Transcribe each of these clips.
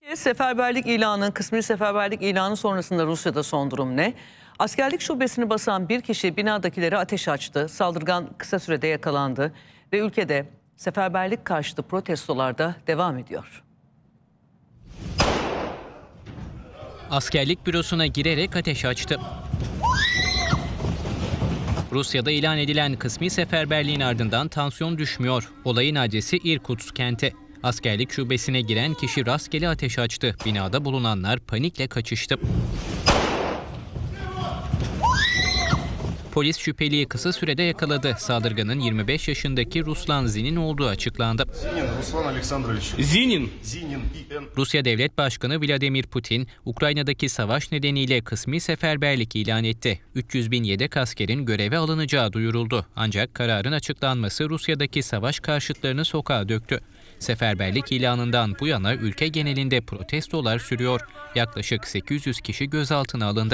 Seferberlik ilanı, kısmi seferberlik ilanı sonrasında Rusya'da son durum ne? Askerlik şubesini basan bir kişi binadakilere ateş açtı. Saldırgan kısa sürede yakalandı ve ülkede seferberlik karşıtı protestolar da devam ediyor. Askerlik bürosuna girerek ateş açtı. Rusya'da ilan edilen kısmi seferberliğin ardından tansiyon düşmüyor. Olayın adresi İrkutsk kenti. Askerlik şubesine giren kişi rastgele ateş açtı. Binada bulunanlar panikle kaçıştı. Polis şüpheliyi kısa sürede yakaladı. Saldırganın 25 yaşındaki Ruslan Zin'in olduğu açıklandı. Zinin. Rusya Devlet Başkanı Vladimir Putin, Ukrayna'daki savaş nedeniyle kısmi seferberlik ilan etti. 300 bin yedek askerin göreve alınacağı duyuruldu. Ancak kararın açıklanması Rusya'daki savaş karşıtlarını sokağa döktü. Seferberlik ilanından bu yana ülke genelinde protestolar sürüyor. Yaklaşık 800 kişi gözaltına alındı.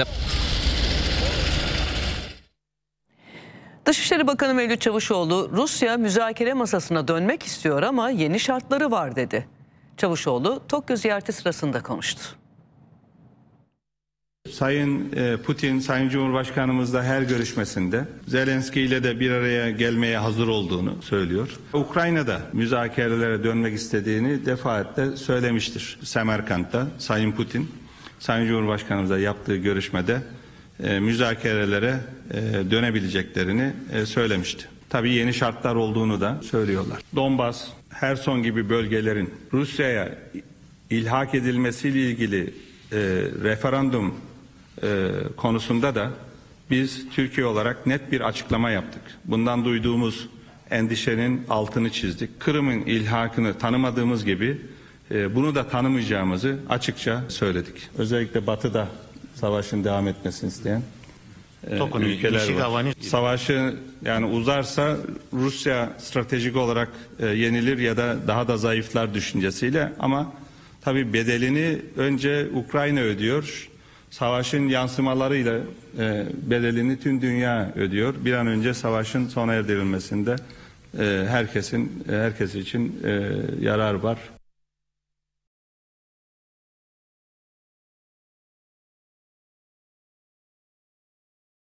Dışişleri Bakanı Mevlüt Çavuşoğlu, Rusya müzakere masasına dönmek istiyor ama yeni şartları var dedi. Çavuşoğlu, Tokyo ziyareti sırasında konuştu. Sayın Putin, Sayın Cumhurbaşkanımızla her görüşmesinde Zelenski ile de bir araya gelmeye hazır olduğunu söylüyor. Ukrayna'da müzakerelere dönmek istediğini defaatle söylemiştir. Semerkant'ta Sayın Putin, Sayın Cumhurbaşkanımızla yaptığı görüşmede müzakerelere dönebileceklerini söylemişti. Tabii yeni şartlar olduğunu da söylüyorlar. Donbas, Herson gibi bölgelerin Rusya'ya ilhak edilmesiyle ilgili referandum konusunda da biz Türkiye olarak net bir açıklama yaptık. Bundan duyduğumuz endişenin altını çizdik. Kırım'ın ilhakını tanımadığımız gibi bunu da tanımayacağımızı açıkça söyledik. Özellikle Batı'da savaşın devam etmesini isteyen ülkeler var. Savaşı yani uzarsa Rusya stratejik olarak yenilir ya da daha da zayıflar düşüncesiyle, ama tabii bedelini önce Ukrayna ödüyor. Savaşın yansımalarıyla bedelini tüm dünya ödüyor. Bir an önce savaşın sona erdirilmesinde herkes için yarar var.